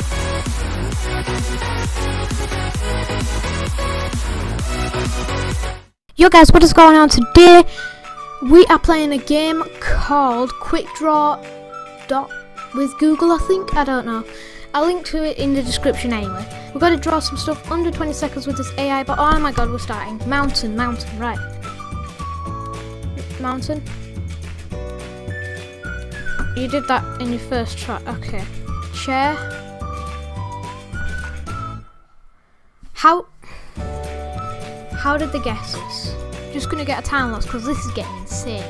Yo guys, what is going on today? We are playing a game called Quick Draw with Google, I think. I don't know. I'll link to it in the description anyway. We've got to draw some stuff under 20 seconds with this AI, but oh my god, we're starting. Mountain, right. Mountain. You did that in your first try. Okay. Chair. How did they guess this? Just gonna get a time lapse because this is getting insane.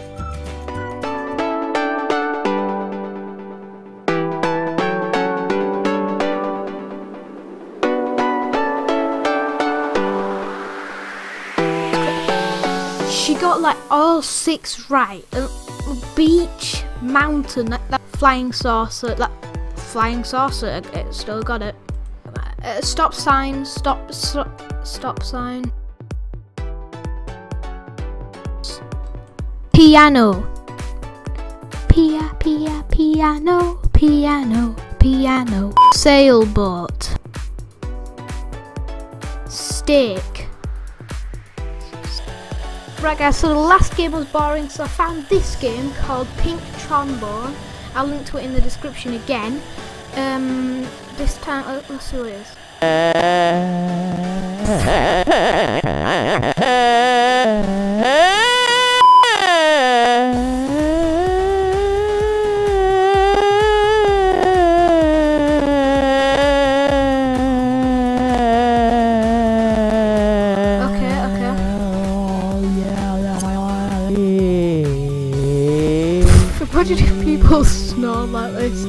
She got like all 6 right. Beach, mountain, that flying saucer, it still got it. Stop sign, stop sign. Piano. Piano. Sailboat. Steak. Right guys, so the last game was boring, so I found this game called Pink Trombone. I'll link to it in the description again. This time, let's see what it is. Why do people snore like this?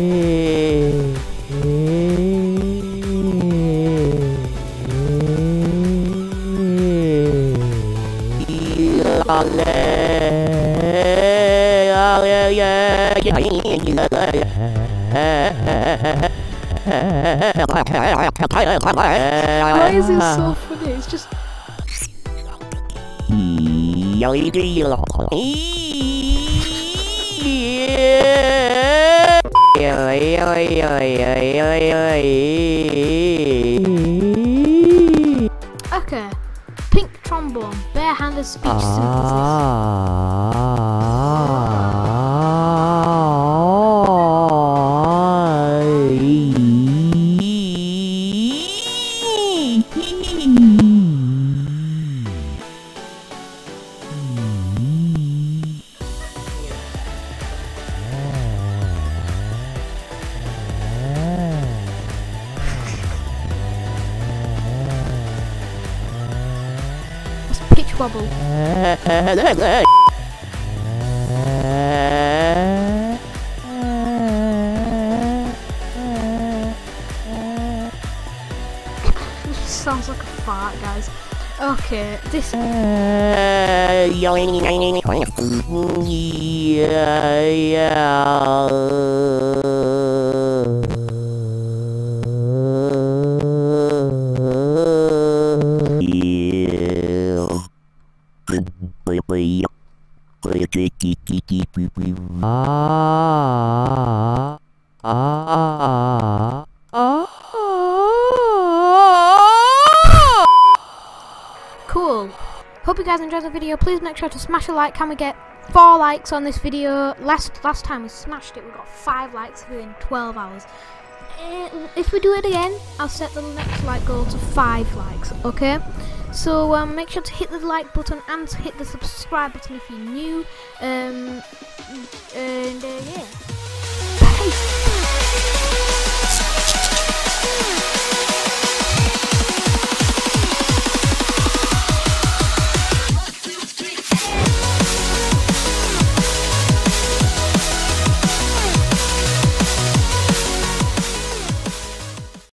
Why is it so funny? It's just... Okay, Pink Trombone, barehanded speech pitch wobble. Sounds like a fart, guys. Okay, this. Cool. Hope you guys enjoyed the video. Please make sure to smash a like. Can we get 4 likes on this video? Last time we smashed it, we got 5 likes within 12 hours. If we do it again, I'll set the next like goal to 5 likes, okay? So make sure to hit the like button and to hit the subscribe button if you're new. And yeah. Peace.